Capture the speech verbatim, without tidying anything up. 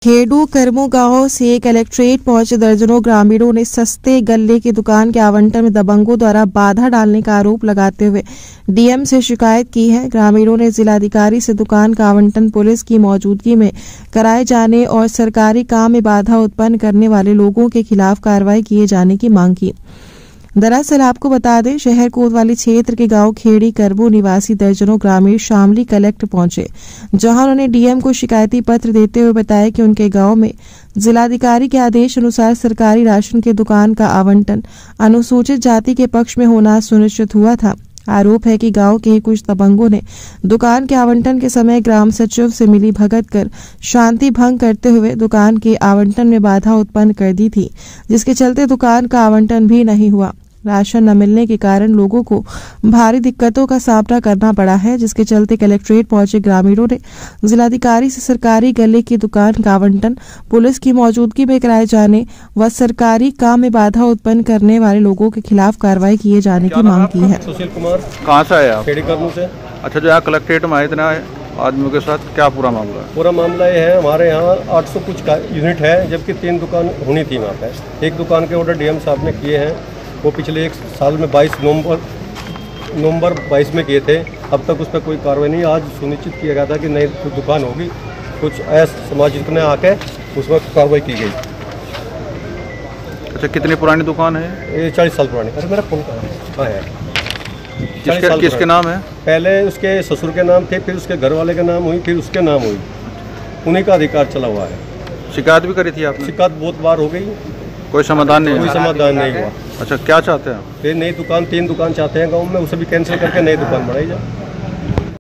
खेड़ू करमू गांव से कलेक्ट्रेट पहुंचे दर्जनों ग्रामीणों ने सस्ते गल्ले की दुकान के आवंटन में दबंगों द्वारा बाधा डालने का आरोप लगाते हुए डीएम से शिकायत की है। ग्रामीणों ने जिलाधिकारी से दुकान का आवंटन पुलिस की मौजूदगी में कराए जाने और सरकारी काम में बाधा उत्पन्न करने वाले लोगों के खिलाफ कार्रवाई किए जाने की मांग की। दरअसल आपको बता दें, शहर कोतवाली क्षेत्र के गांव खेड़ी करबू निवासी दर्जनों ग्रामीण शामली कलेक्टर पहुंचे, जहां उन्होंने डीएम को शिकायती पत्र देते हुए बताया कि उनके गांव में जिलाधिकारी के आदेश अनुसार सरकारी राशन की दुकान का आवंटन अनुसूचित जाति के पक्ष में होना सुनिश्चित हुआ था। आरोप है कि गांव के कुछ दबंगों ने दुकान के आवंटन के समय ग्राम सचिव से मिली भगत कर शांति भंग करते हुए दुकान के आवंटन में बाधा उत्पन्न कर दी थी, जिसके चलते दुकान का आवंटन भी नहीं हुआ। राशन न मिलने के कारण लोगों को भारी दिक्कतों का सामना करना पड़ा है, जिसके चलते कलेक्ट्रेट पहुंचे ग्रामीणों ने जिलाधिकारी से सरकारी गले की दुकान का आवंटन पुलिस की मौजूदगी में कराए जाने व सरकारी काम में बाधा उत्पन्न करने वाले लोगों के खिलाफ कार्रवाई किए जाने की मांग की है। सुशील कुमार, कहाँ से आए आप? खेड़ी करमू से। अच्छा, जो यहाँ कलेक्ट्रेट में आए इतना आदमियों के साथ, क्या पूरा मामला है? पूरा मामला ये है, हमारे यहाँ आठ सौ कुछ का यूनिट है, जबकि तीन दुकान होनी थी वहाँ पे। एक दुकान के ऑर्डर डीएम साहब ने किए हैं, वो पिछले एक साल में बाईस नवंबर नवंबर बाईस में किए थे। अब तक उस पर कोई कार्रवाई नहीं। आज सुनिश्चित किया गया था कि नई कुछ दुकान होगी, कुछ असामाजिक ने आके उसमें कार्रवाई की गई। अच्छा, कितनी पुरानी दुकान है ये? चालीस साल पुरानी। अरे मेरा फोन कहाँ है? किसके, किसके नाम है? पहले उसके ससुर के नाम थे, फिर उसके घर वाले के नाम हुई, फिर उसके नाम हुई। उन्हीं का अधिकार चला हुआ है। शिकायत भी करी थी आपने? शिकायत बहुत बार हो गई, कोई समाधान नहीं? कोई समाधान नहीं हुआ। अच्छा, क्या चाहते हैं? नई दुकान, तीन दुकान चाहते हैं गांव में, उसे भी कैंसिल करके नई दुकान बढ़ाई जाए।